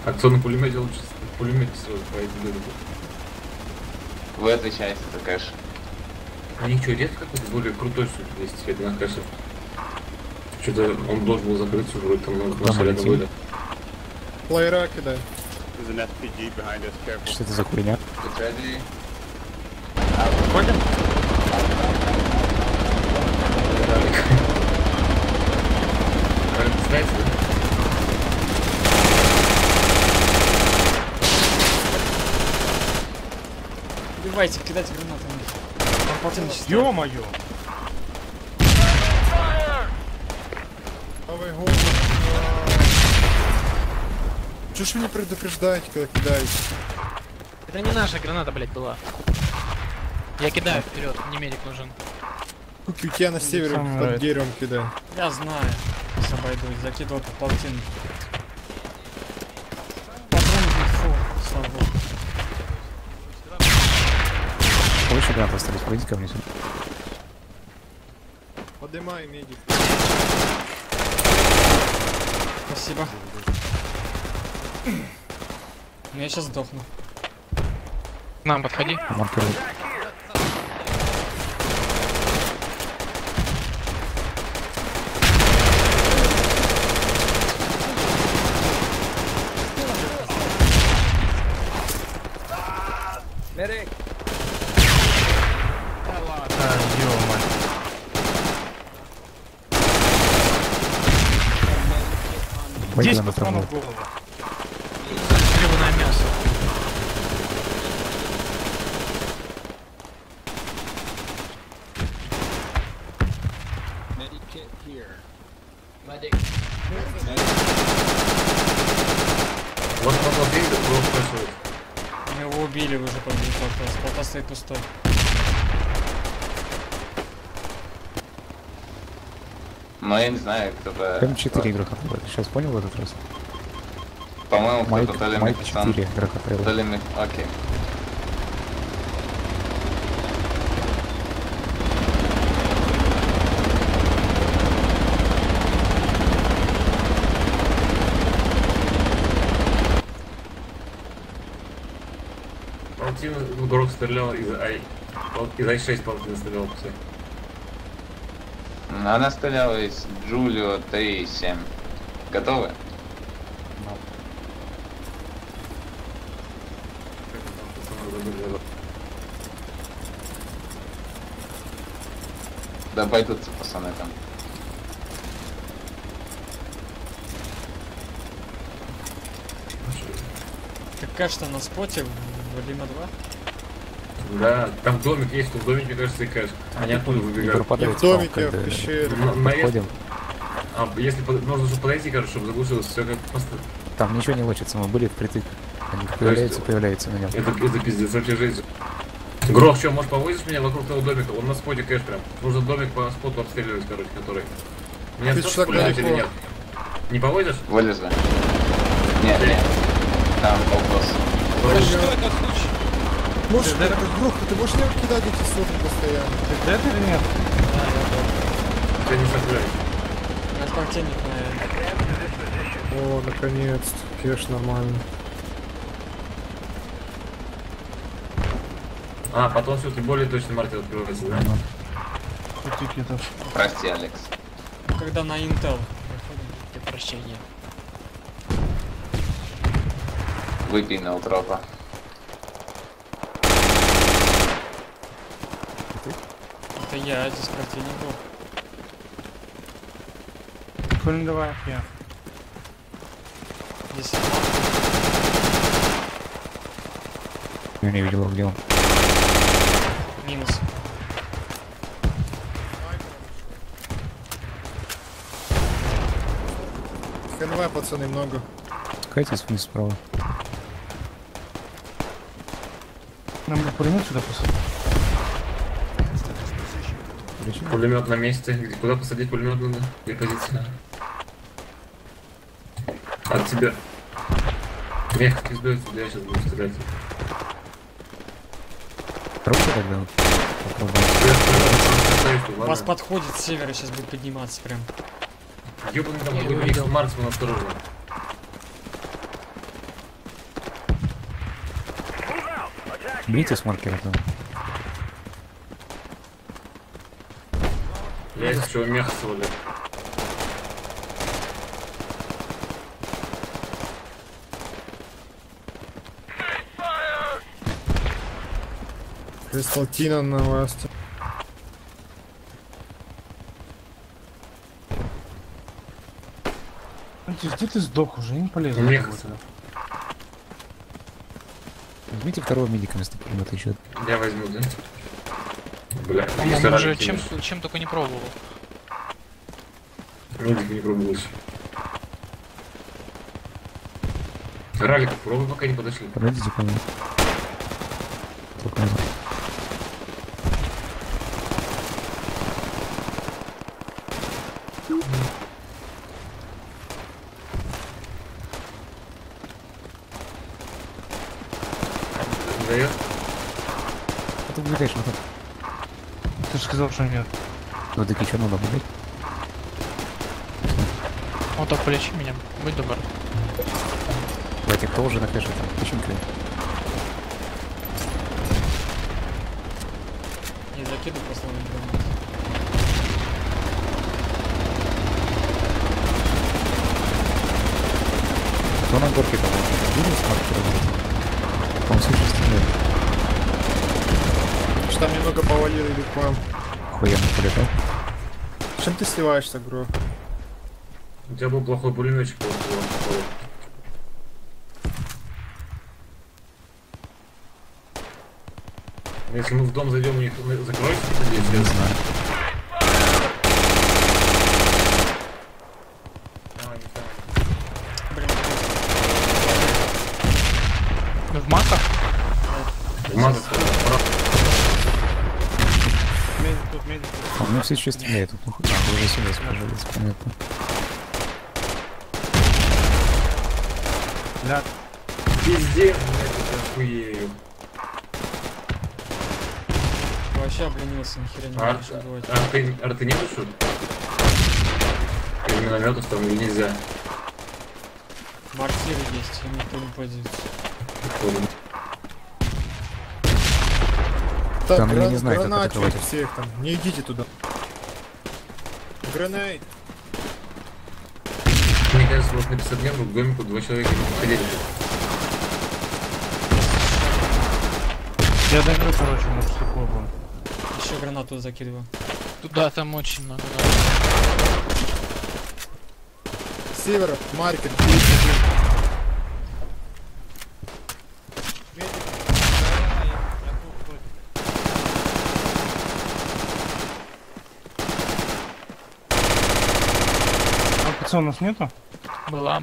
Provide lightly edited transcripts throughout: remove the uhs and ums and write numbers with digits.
Акционный пулемет лучше пулемет сразу по этим дырам. В этой части это кэш. У них что, редко какой-то более крутой суть есть теперь на кэше? Что-то он должен был закрыться уже, вроде там наши рядом были. Плеера кидай. Что это за хуйня? Ходим? Знаете, да? Убивайте, кидайте гранатами. Ё-моё! Давай голову. Чё ж вы не предупреждаете, когда кидаете? Это не наша граната, блядь, была. Я кидаю вперед, мне медик нужен. Куки, у тебя на севере под деревом кидай. Я знаю. Сейчас обойдусь, закидывал по полтину. Патроны, фу, слава богу. Больше гранат остались, пойдите ко мне сюда. Поднимай, медик. Спасибо. Ну я сейчас сдохну. К нам подходи. Маркируй. Медик! Ё-моё. Пойди 10 на патронов в травму. голову. Гребаное мясо. Вот потом деньги, кто спрашивает. Мы его убили уже под вопрос. Пока стоит пустой. Но я не знаю, кто-то... М4 игрока. Сейчас понял в этот раз? По-моему, Майк, кто-то то ли Майк Мехасан, 4 игрока. то ли Мех... Окей. Палтин в город стрелял из Ай-6 Палтин стрелял, все. Она стреляла из Джулио Т7. Готовы? Да пойдутся пацаны там. Какая что на споте в Лима 2? Да, там домик есть, в домике, кажется, и кэш. Они оттуда Не выбегают. пропадает В домике, спам, когда в пещере. подходим. А если нужно же подойти, короче, чтобы заглушилось все как просто. Там ничего не лочится, мы были впритык. Они есть- появляются на нем. Это пиздец, вообще жизнь. Грох, что, может повозишь меня вокруг того домика? Он на споте кэш прям. Нужно домик по споту обстреливать, короче, который. Меня Ты тоже что, пулять или далеко? нет? Не повозишь? Вылезли. Нет, нет. Там вопрос. Что это случай? Можешь, Грох, ты можешь не кидать эти сотни постоянно? Ты дед или нет? Я не стреляю. На полтинник, наверное. О, наконец-то. Кеш нормально. А, потом все-таки более точно маркер открывается, да? Этикетов. Прости, Алекс. Когда на Intel. Для прощения. Выпей на утропа. Это я, здесь противник был. Хули давай, я. Здесь Я не видел, где он. минус. Давай, пацаны, много. Спускайтесь вниз справа. Нам бы пулемет сюда посадить. Пулемет на месте. Куда посадить пулемет надо? Где позиция? От тебя. Мех пиздует, я сейчас буду стрелять. Трогай тогда. Попробуем. Вас подходит с севера, сейчас будет подниматься прям. Ёбаный там какой-то Марсман, осторожно. Берите с маркера там. Я из чего меха свалил. Кристалтина на вас. Где ты сдох уже? Я не полезу. Мех. Возьмите второго медика вместо пулемета еще. Я возьму, да? Бля, По-моему, если уже ралик чем, кинешь. чем только не пробовал. Медик не пробовал еще. Ралик, пробуй, пока не подошли. Подойдите ко мне. Только назад. Дает. А ты убегаешь вот так. Ты же сказал, что нет. Вот так еще надо убегать. Вот так полечи меня, будь добр. Давайте, кто уже на кэше там? Печенька. Не закидывай просто на гранату. Кто на горке там? Видели с маркера? Он слышит стреляет. Что там немного повалили или к вам? Охуенно полетал. Чем ты сливаешься, Гро? У тебя был плохой пулеметчик. Плохой. Если мы в дом зайдем, у них закроется, надеюсь, Не я знаю. Давай, не знаю. Блин, В маках? Маза, Медик тут, медик тут. А у меня все еще стреляют. Тут, вы уже сюда спожались, понятно. Ляг. пиздец, блядь, я охуею. вообще обленился, нихера не А, будешь убивать. арты нету, что ли? Из минометов там или нельзя? Мортиры есть, и никто не пользуется. Походу. Так, Там я не знаю, как гранатчики атаковать. всех там. Не идите туда. Гранейд. Мне кажется, вот на 50 метров к домику 2 человека не подходили. Я дойду, короче, может, такое было. Еще гранату закидываю. Туда там очень много, да. Север, маркер, 31. А пацан у нас нету? Была.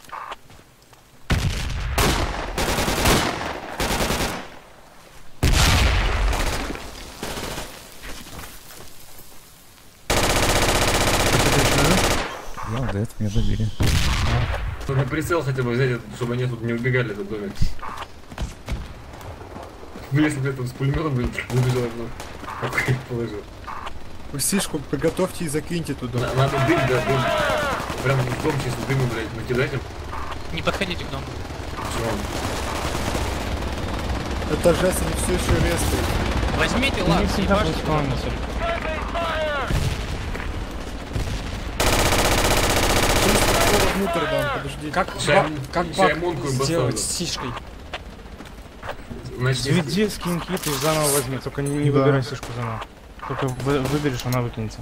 Я вот до этого меня добили. Нужно прицел хотя бы взять, чтобы они тут не убегали, этот домик. Если бы я там с пулеметом, блин, убежал, ну, какой их положил. Усишку приготовьте и закиньте туда. Надо дым, да, дым. Прям в дом чисто дыму, блядь, накидать им. Не подходите к дому. Почему? Это жесть, они все еще рестают. Возьмите Не лак, всегда ебашьте будет спавниться. Чисто вход внутрь дам, подожди. Как, Ща- как ща баг я мунку им сделать поставлю. с сишкой? Значит, Веди скин кит и заново возьми, только не Да. выбирай сишку заново. Только выберешь, она выкинется.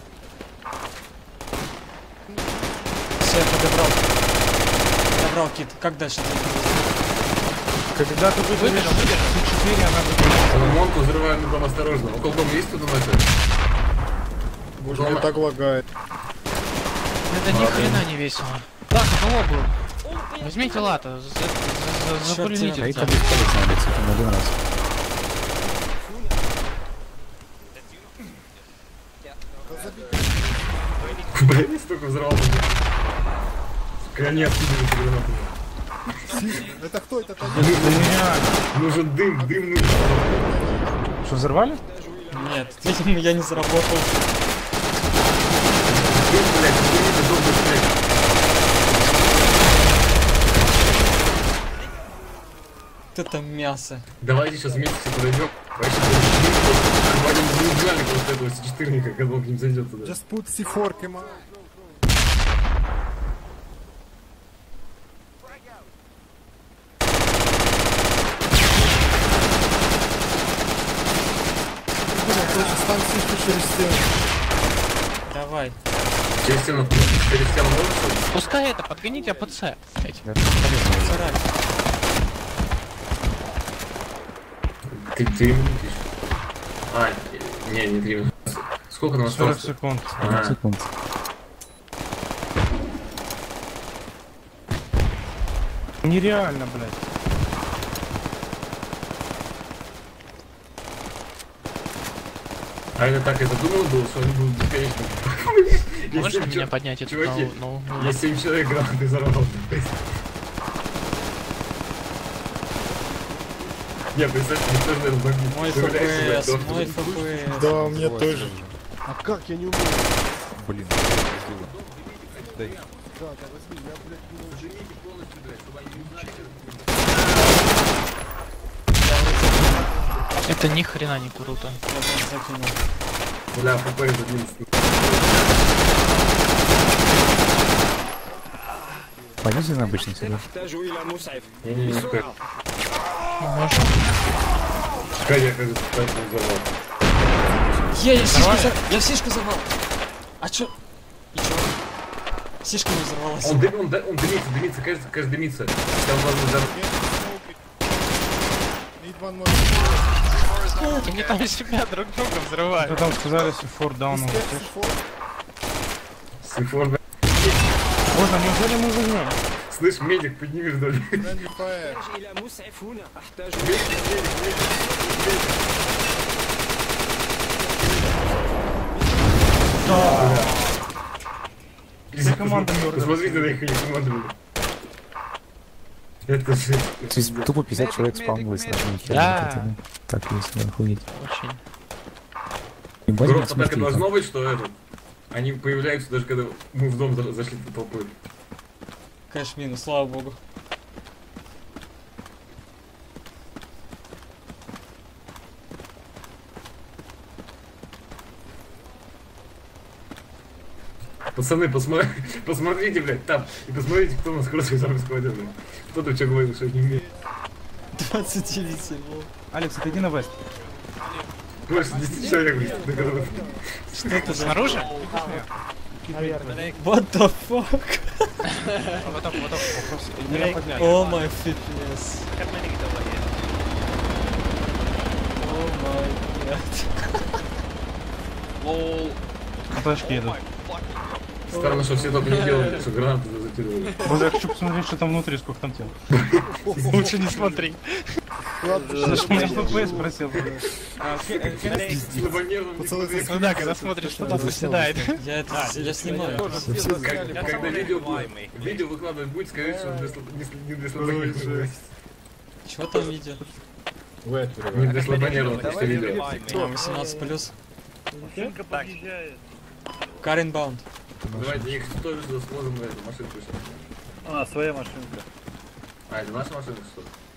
Все, я подобрал. Подобрал кит. Как дальше? Когда ты выберешь C4, она выкинется. Монку взрываем, ну там осторожно. Около дома есть кто-то носит? Боже, меня так лагает. Это ни хрена не весело. Так, у кого был? Возьмите лата, запульните. А это бесполезно, надо цифром один раз. Блин, я столько взорвал. Конец кидали гранатами. Это кто это? Да нереально. Нужен дым, дым нужен. Что, взорвали? Нет, видимо, я не заработал. Дым, блядь, дым, дом быстрее. это мясо. Давайте сейчас вместе все подойдем. Вообще, хватит неузнали просто этого C4-ника, когда он к ним зайдет туда. Just put C4, come on. Короче, стань сишку через стену. Давай. Через стену можешь? Пускай это, подгоните АПЦ. Сарай. Ты 3 минуты еще. А, не 3 минуты. Сколько нам 40 осталось? секунд. Ага. Секунд. Нереально, блядь. А это так и задумано было, что они будут бесконечно. Можешь меня поднять эту Чуваки, ну, я 7 человек гранаты взорвал. Не, представь, мне тоже надо бомбить. Мой Появляешься, ФПС, блядь, мой доктор. ФПС. Да, у меня тоже. А как я не умею? Блин, дай. Да, возьми, я, блядь, не научил. Живите полностью, блядь, чтобы они не знали, что- Это ни хрена не круто. Я там закинул. Бля, ФПС 11. Полезли на обычный сюда. Не-не-не, ФПС. Можно. Катя, кажется, поэтому взорвал. Я сишку взорвал. А чё? И чё? Сишка не взорвалась. Он дымится, кажется, дымится. Сейчас он взорвал. Need one more. Они там себя друг друга взрывают. Что там сказали, C4 down. Step C4. Сифор, блядь. Можно, неужели мы возьмем? Слышь, медик, подними что ли? Friendly fire. Все команды Посмотрите на их команду. Это же... То есть тупо 50 человек спавнилось на одной херне. Да. Это, ну, так весело, охуеть. Очень. И базин Грохот так и смотри, должно быть, что это... Они появляются даже когда мы в дом зашли толпой. Кэш минус, слава богу. Пацаны, посмотрите, блядь, там. И посмотрите, кто у нас кроссовый сам складет, блядь. Кто тут что говорит, что не умеет. 29 секунд. Алекс, отойди на вест. Больше 10 человек, блядь, на голову. Что это за... Снаружи? What the fuck? Вот так, вопрос. Меня поднять. О май фитнес. О май блядь. На тачке едут. Странно, что все только не делают, что гранаты затягивали. Боже, я хочу посмотреть, что там внутри, сколько там тел. Лучше не смотри. Зачем меня FPS просил? Слабонервным не смотреть. Ну да, когда смотришь, что там проседает. Я снимаю. Когда видео выкладывать будет, скажите, что не для слабонервных. Чего там видео? Не для слабонервных, просто видео. 18 плюс. Карин Баунд. Давайте их тоже сможем на эту машинку сейчас. А, своя машинка. А, это наша машинка, что ли?